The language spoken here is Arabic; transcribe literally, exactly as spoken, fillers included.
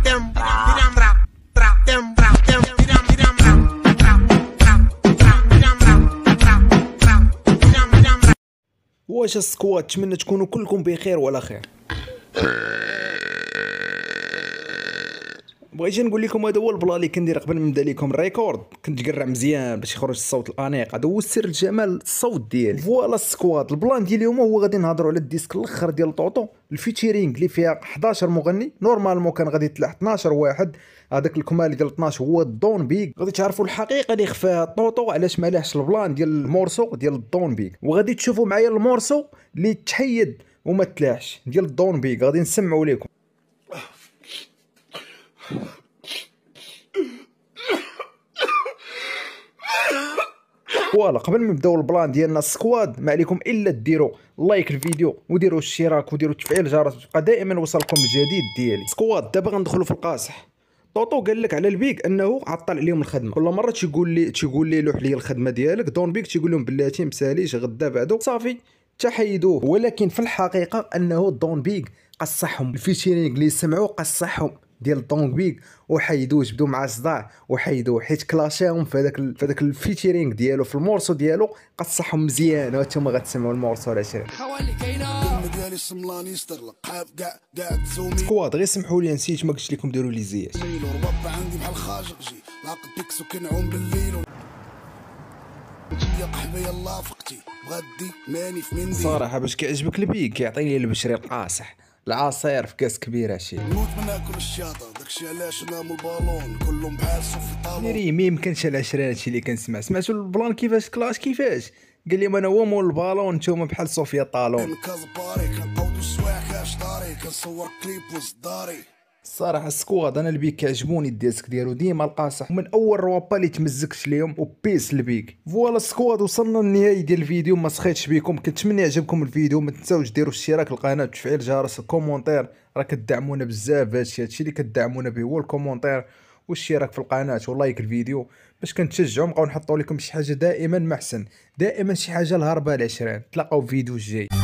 واش السكواد، نتمنى تكونوا كلكم بخير وعلى خير. بغيت نقول لكم هذا هو البلا اللي كندير قبل ما نبدا لكم الريكورد، كنت نقرع مزيان باش يخرج الصوت الانيق. هذا هو سر الجمال الصوت ديالي. فوالا السكواد، البلان ديال اليوم هو غادي نهضروا على الديسك الاخر ديال طوطو، الفيتشرينغ اللي فيها حداش مغني. نورمالمون كان غادي يطلع اثناش واحد، هذاك الكمالي ديال اثناش هو الدون بيغ. غادي تعرفوا الحقيقه اللي خفاها طوطو علاش ما لاحش البلان ديال المورسو ديال الدون بيغ، وغادي تشوفوا معايا المورسو اللي تحيد وما تلاحش ديال الدون بيغ. غادي نسمعوا لكم. فوالا قبل ما نبداو البلان ديالنا السكواد، ما عليكم الا ديروا لايك الفيديو وديروا الاشتراك وديروا تفعيل الجرس باش يبقى دائما يوصلكم الجديد ديالي. سكواد دابا غندخلوا في القاصح. طوطو قال لك على البيك انه عطل عليهم الخدمه، كل مره تيقول لي تيقول لي لوح لي الخدمه ديالك. دون بيك تيقول لهم بلاتي مساليش غدا بعدو صافي تحيدوه. ولكن في الحقيقه انه دون بيك قصحهم، الفيتشرينغ اللي سمعوا قصحهم ديال دون بيك وحيدوه، جبدوا معاه صداع وحيدوه حيت كلاشاهم في هذاك في هذاك الفيتشرينغ ديالو في المورسو ديالو. قصحهم مزيان وانتم غتسمعوا المورسو العشرين. سكواد غير سمحوا لي نسيت ما قلتش لكم ديروا لي زيات. صراحه باش كيعجبك البيك كيعطي لي البشري القاصح، العصير في كاس كبيره شي نموت من ناكل الشاطه. داكشي علاش نامو البالون كلهم بحال صوفي طالون. ناري ما يمكنش العشرين هادشي اللي كنسمع. سمعتوا البلان كيفاش كلاش كيفاش قال لي انا هو مول البالون نتوما بحال صوفيا طالون. الصراحه السكواد انا البيك كيعجبوني الديسك ديالو ديما القاصح، ومن اول روابا اللي تمزكش ليهم وبيس البيك. فوالا السكواد وصلنا للنهايه ديال الفيديو. ما سخيتش بكم، كنتمنى يعجبكم الفيديو. ما تنساوش ديروا اشتراك للقناه وتفعيل الجرس الكومونتير، راه كدعمونا بزاف بهادشي. هادشي اللي كدعمونا به هو الكومونتير والاشتراك في القناه ولايك الفيديو باش كنتشجعوا نبقاو نحطوا لكم شي حاجه دائما محسن، دائما شي حاجه الهربه العشرين. تلاقاو في فيديو جاي.